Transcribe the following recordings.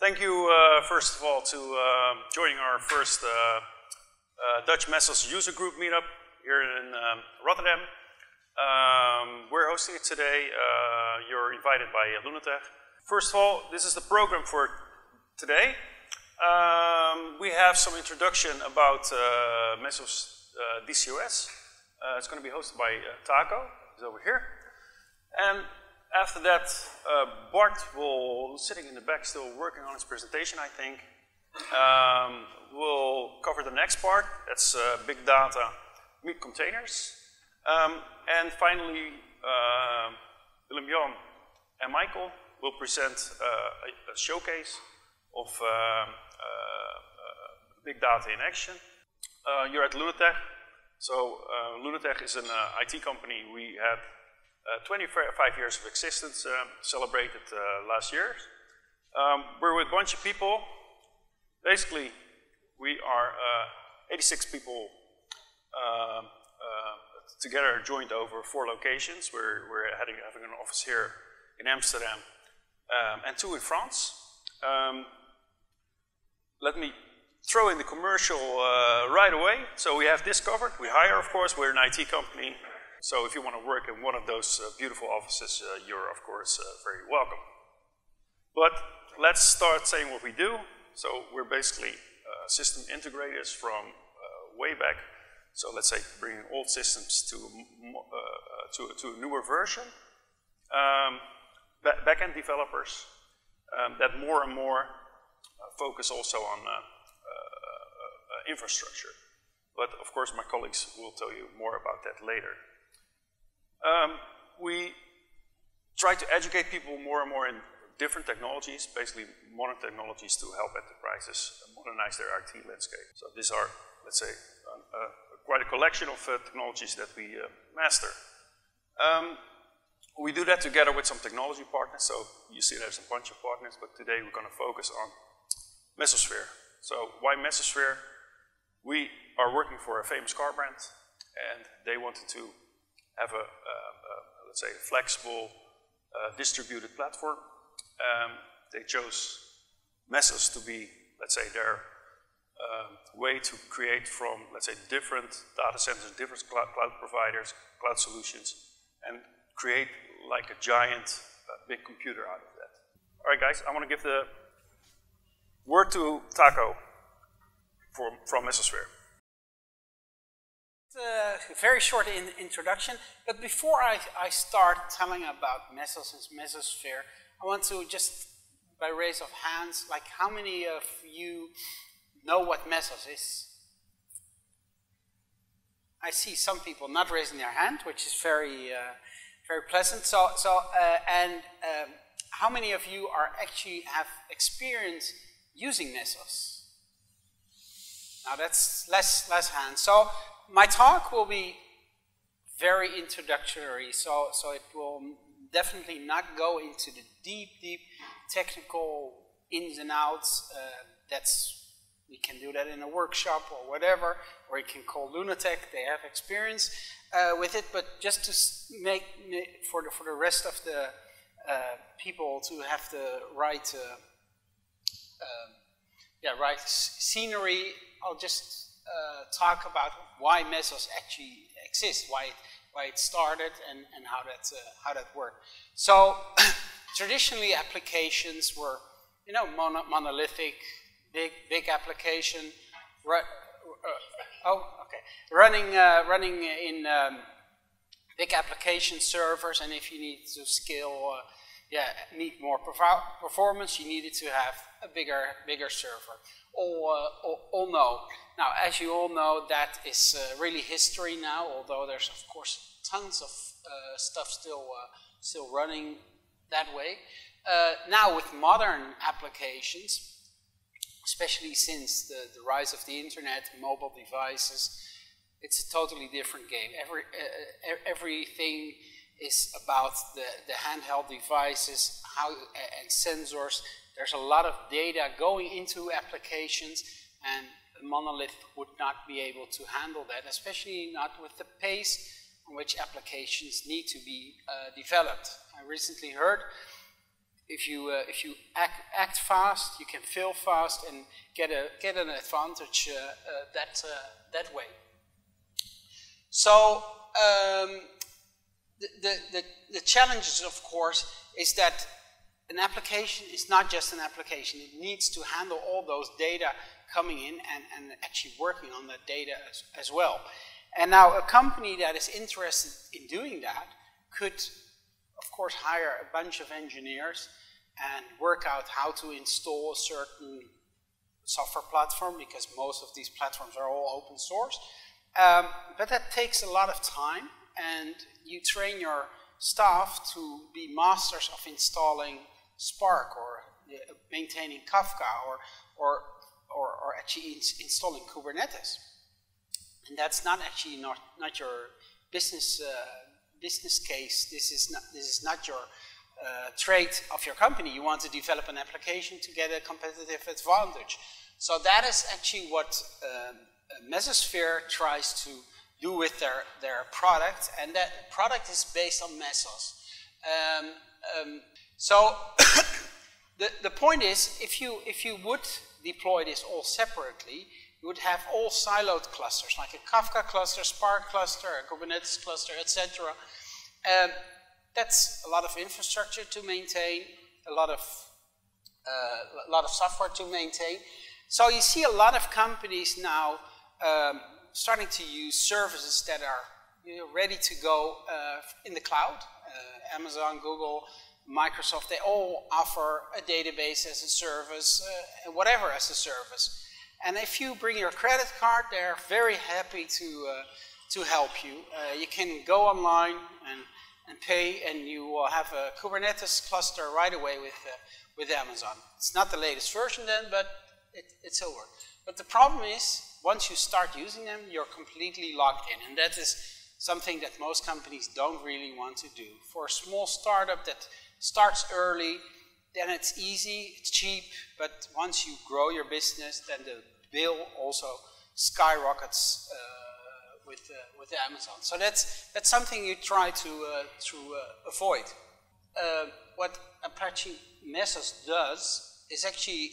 Thank you, first of all, to joining our first Dutch Mesos user group meetup here in Rotterdam. We're hosting it today. You're invited by Lunatech. First of all, this is the program for today. We have some introduction about Mesos DCOS. It's going to be hosted by Taco, who's over here. And after that, Bart will, sitting in the back, still working on his presentation, I think. We'll cover the next part. That's big data, meet containers. And finally, Willem-Jan and Michael will present a showcase of big data in action. You're at Lunatech. So Lunatech is an IT company. We had 25 years of existence, celebrated last year. We're with a bunch of people. Basically, we are 86 people together, joined over 4 locations. We're having an office here in Amsterdam and 2 in France. Let me throw in the commercial right away. So we have this covered. We hire, of course. We're an IT company. So if you want to work in one of those beautiful offices, you're, of course, very welcome. But let's start saying what we do. So we're basically system integrators from way back. So let's say bringing old systems to a newer version. Backend developers that more and more focus also on infrastructure. But of course, my colleagues will tell you more about that later. We try to educate people more and more in different technologies, basically modern technologies to help enterprises modernize their IT landscape. So these are, let's say, quite a collection of technologies that we master. We do that together with some technology partners. So you see there's a bunch of partners, but today we're going to focus on Mesosphere. So why Mesosphere? We are working for a famous car brand, and they wanted to have a let's say, flexible, distributed platform. They chose Mesos to be, let's say, their way to create from, let's say, different data centers, different cloud providers, cloud solutions, and create like a giant, big computer out of that. All right, guys, I want to give the word to Taco from Mesosphere. A very short introduction, but before I start telling about Mesos and Mesosphere, I want to just, by raise of hands, like how many of you know what Mesos is? I see some people not raising their hand, which is very, very pleasant. And how many of you are actually have experience using Mesos? Now that's less hands. So my talk will be very introductory, so it will definitely not go into the deep technical ins and outs. We can do that in a workshop or whatever, or you can call Lunatech, they have experience with it, but just to make for the rest of the people to have the right scenery, I'll just talk about why Mesos actually exists, why it started, and how that worked. So traditionally, applications were, you know, monolithic, big application, running in big application servers, and if you need to scale, need more performance, you needed to have a bigger server. All know. Now, as you all know, that is really history now, although there's, of course, tons of stuff still running that way. Now, with modern applications, especially since the rise of the internet, mobile devices, it's a totally different game. Everything is about the handheld devices and sensors. There's a lot of data going into applications, and a monolith would not be able to handle that, especially not with the pace on which applications need to be developed. I recently heard if you act fast, you can fail fast and get an advantage that way. So the challenges, of course, is that an application is not just an application. It needs to handle all those data coming in and actually working on that data as well. And now a company that is interested in doing that could, of course, hire a bunch of engineers and work out how to install a certain software platform, because most of these platforms are all open source. But that takes a lot of time, and you train your staff to be masters of installing Spark or maintaining Kafka or actually installing Kubernetes. And that's not actually not your business case. This is not your trait of your company. You want to develop an application to get a competitive advantage. So that is actually what Mesosphere tries to do with their product, and that product is based on Mesos. So the point is, if you would deploy this all separately, you would have all siloed clusters, like a Kafka cluster, Spark cluster, a Kubernetes cluster, etc. That's a lot of infrastructure to maintain, a lot of software to maintain. So you see a lot of companies now starting to use services that are ready to go in the cloud. Amazon, Google, Microsoft, they all offer a database as a service, whatever as a service. And if you bring your credit card, they're very happy to help you. You can go online and pay, and you will have a Kubernetes cluster right away with Amazon. It's not the latest version then, but it still works. But the problem is, once you start using them, you're completely locked in, and that is something that most companies don't really want to do. For a small startup that starts early, then it's easy, it's cheap, but once you grow your business, then the bill also skyrockets with Amazon. So that's something you try to avoid. What Apache Mesos does is actually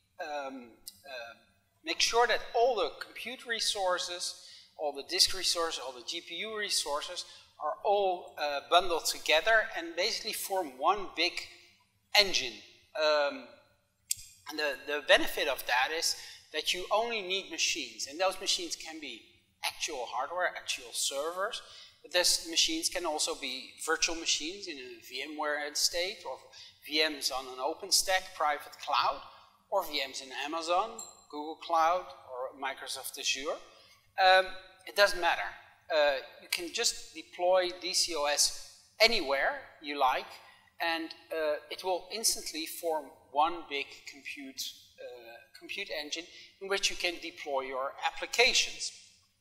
make sure that all the compute resources, all the disk resources, all the GPU resources are all bundled together and basically form one big engine. And the benefit of that is that you only need machines, and those machines can be actual hardware, actual servers, but those machines can also be virtual machines in a VMware state, or VMs on an OpenStack private cloud, or VMs in Amazon, Google Cloud, or Microsoft Azure. It doesn't matter. You can just deploy DCOS anywhere you like, and it will instantly form one big compute engine in which you can deploy your applications.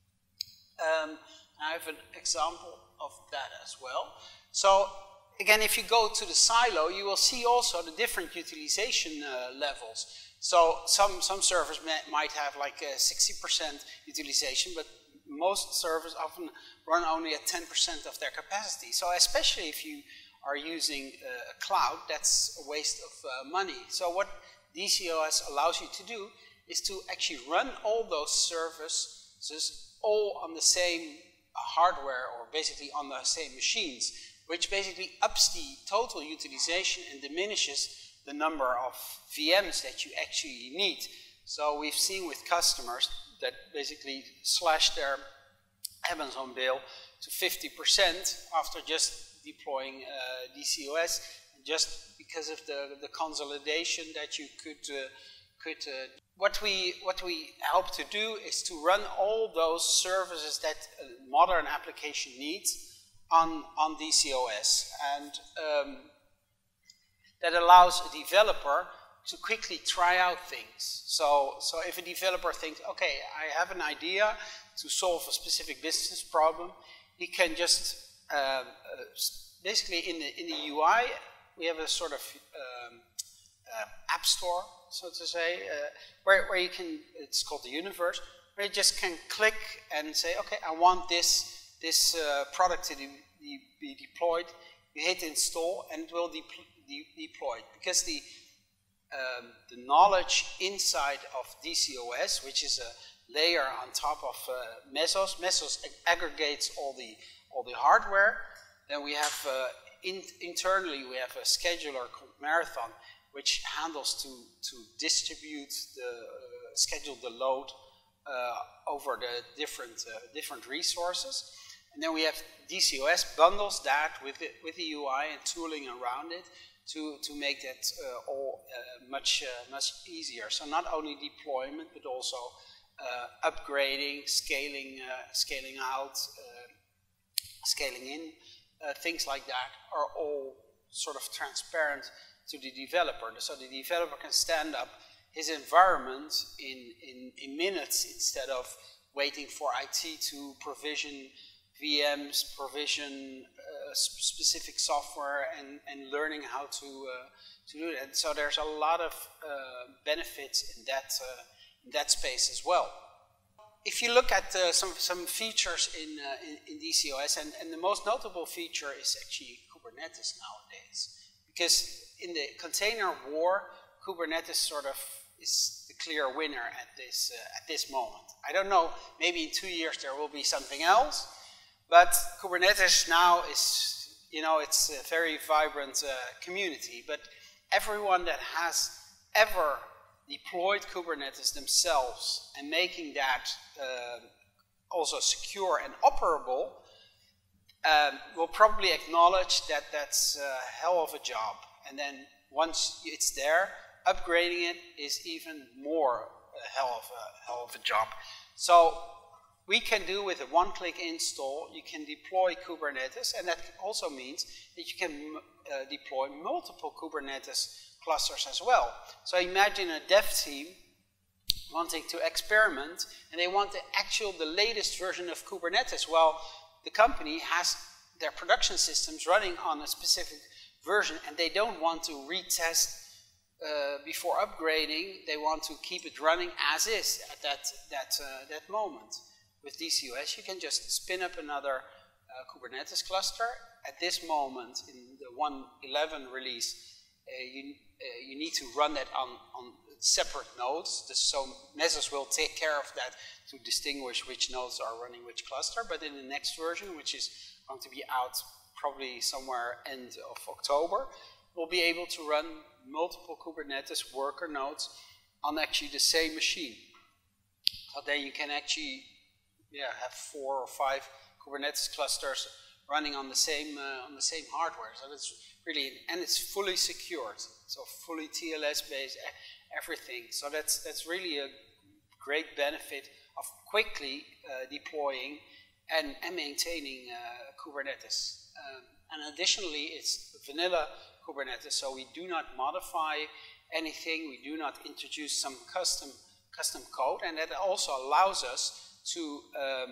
I have an example of that as well. So again, if you go to the silo, you will see also the different utilization levels. So some servers might have like a 60% utilization, but most servers often run only at 10% of their capacity. So especially if you are using a cloud, that's a waste of money. So what DCOS allows you to do is to actually run all those services all on the same hardware, or basically on the same machines, which basically ups the total utilization and diminishes the number of VMs that you actually need. So we've seen with customers that basically slash their Amazon bill to 50% after just deploying DCOS, just because of the consolidation that you could what we help to do is to run all those services that a modern application needs on DCOS, and that allows a developer to quickly try out things. So if a developer thinks, okay, I have an idea to solve a specific business problem, he can just basically in the UI we have a sort of app store, so to say, where you can, it's called the universe, where you just can click and say, okay, I want this product to be deployed. You hit install, and it will deployed, because the knowledge inside of DCOS, which is a layer on top of Mesos. Mesos aggregates all the hardware. Then we have internally we have a scheduler called Marathon, which handles to distribute schedule the load over the different resources. And then we have DCOS bundles that with the UI and tooling around it to make that all much easier. So not only deployment, but also upgrading, scaling out, scaling in, things like that are all sort of transparent to the developer. So the developer can stand up his environment in minutes instead of waiting for IT to provision VMs, provision specific software, and learning how to do that. So there's a lot of benefits in that space as well. If you look at some features in DCOS, and the most notable feature is actually Kubernetes nowadays, because in the container war, Kubernetes sort of is the clear winner at this moment. I don't know, maybe in 2 years there will be something else, but Kubernetes now is, it's a very vibrant community. But everyone that has ever deployed Kubernetes themselves and making that also secure and operable will probably acknowledge that that's a hell of a job. And then once it's there, upgrading it is even more a hell of a job. So we can do with a one-click install, you can deploy Kubernetes, and that also means that you can deploy multiple Kubernetes clusters as well. So imagine a dev team wanting to experiment, and they want the latest version of Kubernetes. Well, the company has their production systems running on a specific version, and they don't want to retest before upgrading. They want to keep it running as is at that moment. With DCOS, you can just spin up another Kubernetes cluster. At this moment, in the 1.11 release, you need to run that on separate nodes. So Mesos will take care of that to distinguish which nodes are running which cluster. But in the next version, which is going to be out probably somewhere end of October, we'll be able to run multiple Kubernetes worker nodes on actually the same machine. So then you can actually have 4 or 5 Kubernetes clusters running on the same hardware. So that's really, and it's fully secured. So fully TLS based, everything. So that's really a great benefit of quickly deploying and maintaining Kubernetes. And additionally, it's vanilla Kubernetes, so we do not modify anything. We do not introduce some custom code, and that also allows us to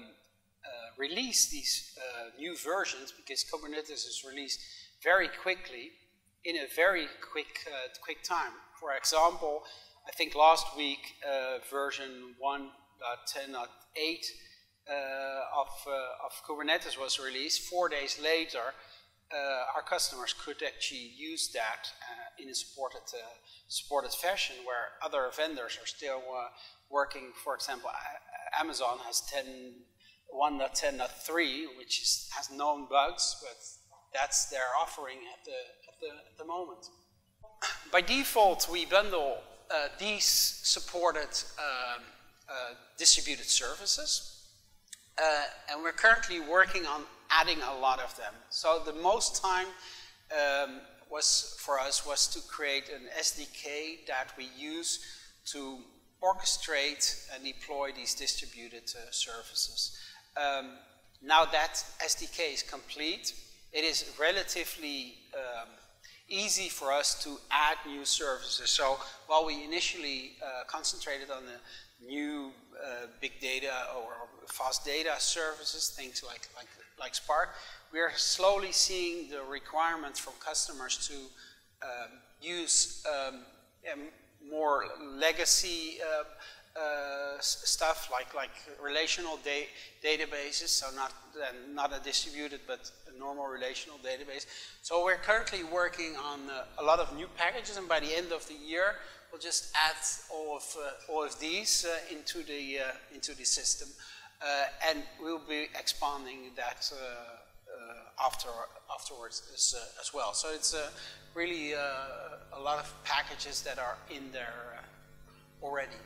release these new versions, because Kubernetes is released very quickly in a very quick time. For example, I think last week version 1.10.8 of Kubernetes was released. 4 days later, our customers could actually use that in a supported fashion, where other vendors are still working. For example, Amazon has 1.10.3, which has known bugs, but that's their offering at the moment. By default, we bundle these supported distributed services, and we're currently working on adding a lot of them. So the most time for us was to create an SDK that we use to orchestrate and deploy these distributed services. Now that SDK is complete, it is relatively easy for us to add new services. So while we initially concentrated on the new big data or fast data services, things like Spark, we are slowly seeing the requirements from customers to use more legacy stuff like relational databases, so not a distributed but normal relational database. So we're currently working on a lot of new packages, and by the end of the year, we'll just add all of these into the system, and we'll be expanding that afterwards as well. So it's really a lot of packages that are in there already.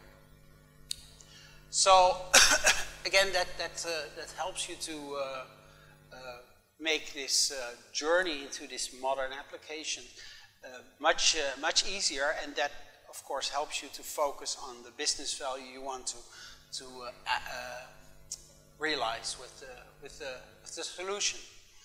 So again, that helps you to make this journey into this modern application much easier, and that of course helps you to focus on the business value you want to realize with the solution.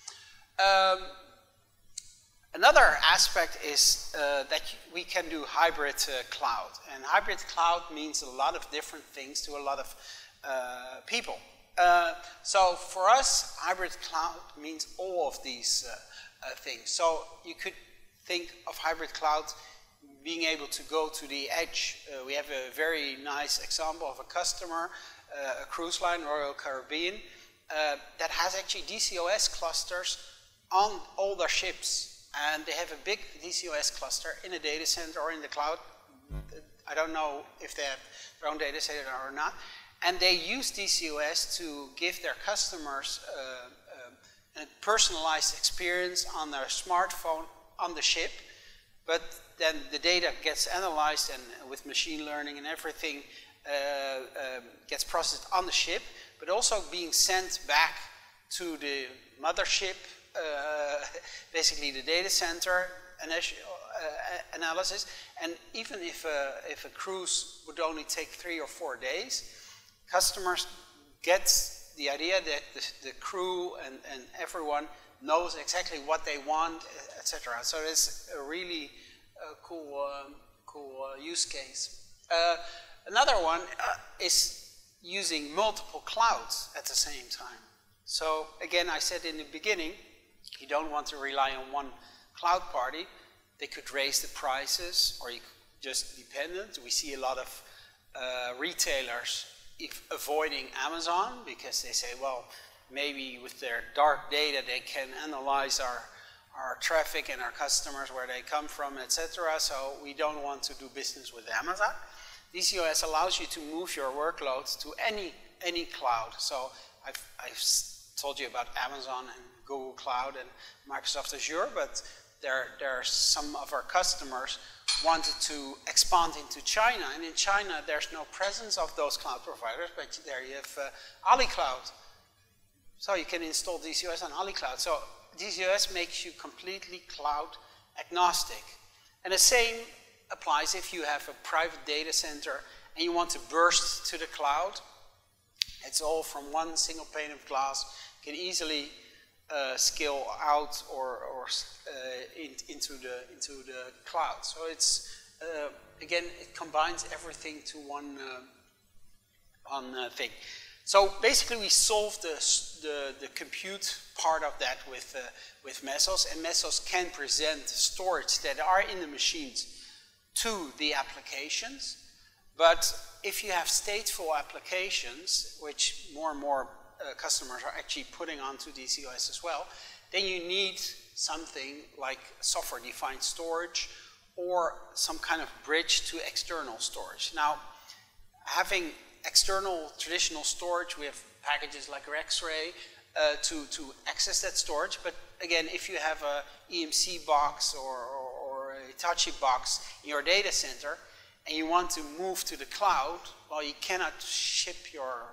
Another aspect is that we can do hybrid cloud, and hybrid cloud means a lot of different things to a lot of people. So for us, hybrid cloud means all of these things. So you could think of hybrid cloud being able to go to the edge. We have a very nice example of a customer, a cruise line, Royal Caribbean, that has actually DCOS clusters on all their ships. And they have a big DCOS cluster in a data center or in the cloud. I don't know if they have their own data center or not. And they use DCOS to give their customers a personalized experience on their smartphone on the ship. But then the data gets analyzed, and with machine learning and everything gets processed on the ship, but also being sent back to the mothership, basically the data center analysis. And even if a cruise would only take 3 or 4 days, customers get the idea that the crew and everyone knows exactly what they want, etc. So it's a really cool use case. Another one is using multiple clouds at the same time. So again, I said in the beginning, you don't want to rely on one cloud party. They could raise the prices, or you could just dependent. We see a lot of retailers avoiding Amazon because they say, well, maybe with their dark data they can analyze our traffic and our customers, where they come from, etc. So we don't want to do business with Amazon. DCOS allows you to move your workloads to any cloud. So I've told you about Amazon and Google Cloud and Microsoft Azure, but there are some of our customers wanted to expand into China, and in China there's no presence of those cloud providers, but there you have AliCloud. So you can install DCOS on AliCloud. So DCOS makes you completely cloud agnostic. And the same applies if you have a private data center and you want to burst to the cloud. It's all from one single pane of glass. You can easily scale out or into the cloud. So it's again, it combines everything to one thing. So basically, we solved the compute part of that with Mesos, and Mesos can present storage that are in the machines to the applications. But if you have stateful applications, which more and more customers are actually putting onto DCOS as well, then you need something like software-defined storage or some kind of bridge to external storage. Now, having external traditional storage, we have packages like Rexray to access that storage. But again, if you have a EMC box or a Hitachi box in your data center and you want to move to the cloud, well, you cannot ship your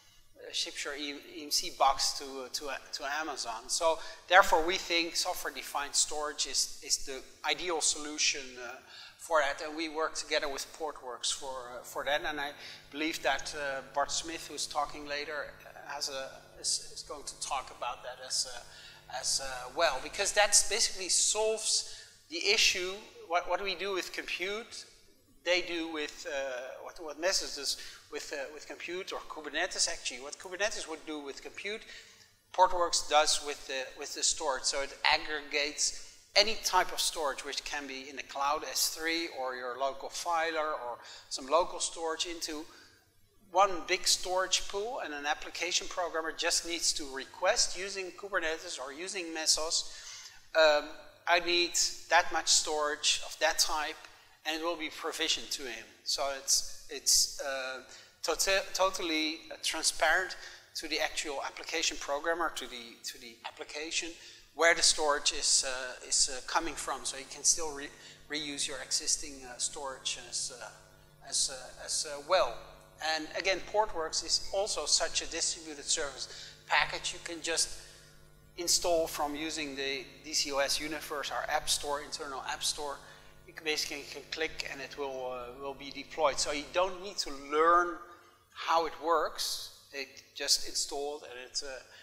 EMC box to Amazon. So therefore, we think software-defined storage is the ideal solution for that, and we work together with Portworx for that. And I believe that Bart Smith, who's talking later, is going to talk about that as well, because that basically solves the issue. What do we do with compute? They do with what Mesos does with compute, or Kubernetes actually. What Kubernetes would do with compute, Portworx does with the storage. So it aggregates any type of storage, which can be in the cloud, S3, or your local filer, or some local storage, into one big storage pool, and an application programmer just needs to request using Kubernetes or using Mesos, I need that much storage of that type, and it will be provisioned to him. So it's totally transparent to the actual application programmer, to the application, where the storage is coming from. So you can still reuse your existing storage as well. And again, Portworx is also such a distributed service package. You can just install from using the DCOS Universe, our app store, internal app store. You can basically click and it will be deployed. So you don't need to learn how it works. It just installed and it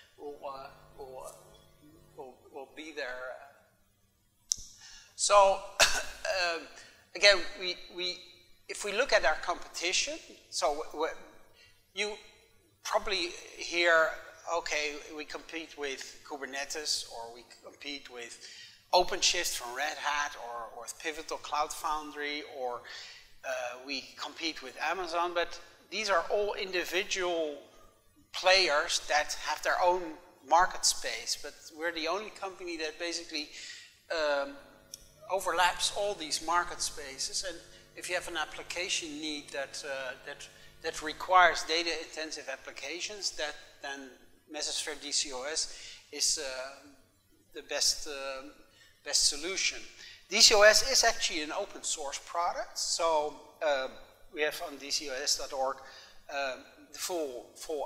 will be there. So again, if we look at our competition, so you probably hear, okay, we compete with Kubernetes, or we compete with OpenShift from Red Hat, or with Pivotal Cloud Foundry, or we compete with Amazon, but these are all individual players that have their own market space, but we're the only company that basically overlaps all these market spaces. And if you have an application need that requires data-intensive applications, then Mesosphere DCOS is the best solution. DCOS is actually an open source product, so we have on dcos.org the full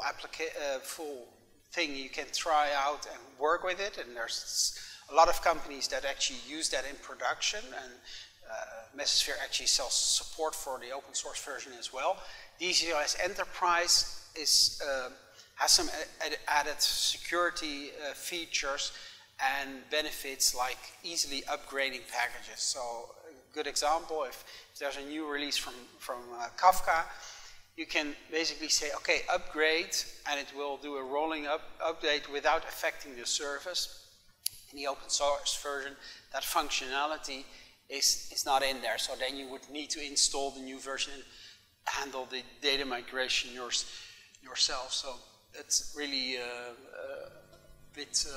thing. You can try out and work with it, and there's a lot of companies that actually use that in production, and Mesosphere actually sells support for the open source version as well. DCOS Enterprise has some added security features and benefits, like easily upgrading packages. So a good example, if there's a new release from Kafka, you can basically say, okay, upgrade, and it will do a rolling update without affecting the service. In the open source version, that functionality is not in there. So then you would need to install the new version and handle the data migration yourself. So it's really a bit,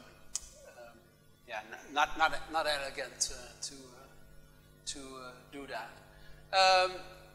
yeah, not elegant to do that.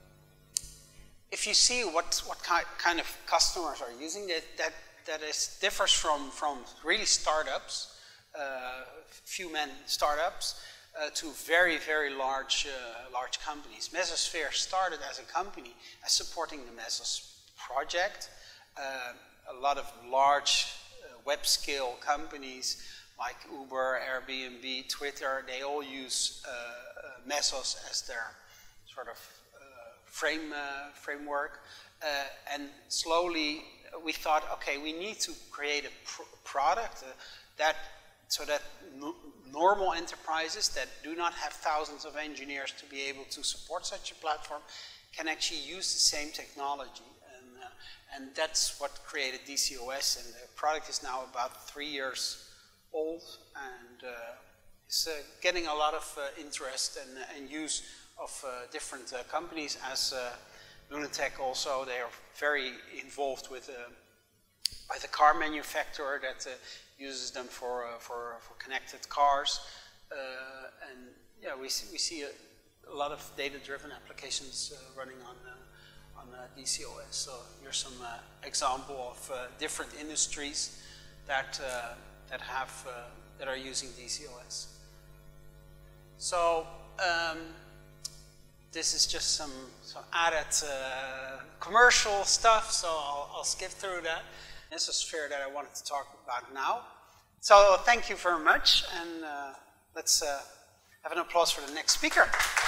If you see what kind of customers are using that differs from really startups, few-man startups, to very, very large companies. Mesosphere started as a company as supporting the Mesos project. A lot of large web-scale companies like Uber, Airbnb, Twitter, they all use Mesos as their sort of framework. And slowly we thought, okay, we need to create a product so that normal enterprises that do not have thousands of engineers to be able to support such a platform can actually use the same technology. And that's what created DCOS, and the product is now about 3 years old, and it's getting a lot of interest and use of different companies, as Lunatech also. They are very involved with the car manufacturer that uses them for connected cars, and yeah, we see a lot of data-driven applications running on DCOS. So here's some example of different industries that are using DCOS. So this is just some added commercial stuff. So I'll skip through that. Mesosphere that I wanted to talk about now. So thank you very much, and let's have an applause for the next speaker.